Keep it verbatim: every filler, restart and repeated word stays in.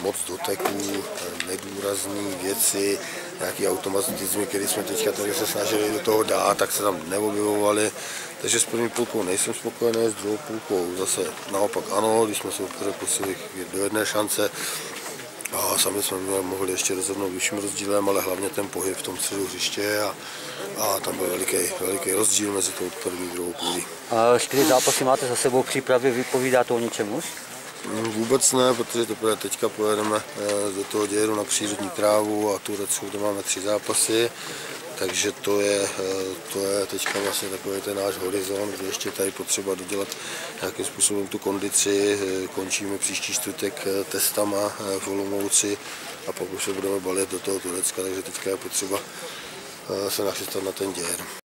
moc doteků, nedůrazné věci, nějaký automatizmy, které jsme teďka tady se snažili do toho dát, tak se tam neobjevovaly. Takže s první půlkou nejsem spokojený, s druhou půlkou zase naopak ano, když jsme se posili do jedné šance. A sami jsme mohli ještě rozhodnout vyšším rozdílem, ale hlavně ten pohyb v tom středu hřiště a, a tam byl veliký, veliký rozdíl mezi tou první a druhou půlí. A čtyři zápasy máte za sebou, přípravy, vypovídá to o něčem už? Vůbec ne, protože teprve teďka pojedeme do toho dějeru na přírodní trávu a Turecku, kde máme tři zápasy. Takže to je, to je teďka vlastně takový ten náš horizont, kde ještě tady potřeba dodělat nějakým způsobem tu kondici. Končíme příští čtvrtek testama v Olomouci a pak už se budeme balit do toho Turecka, takže teďka je potřeba se nachystat na ten dějer.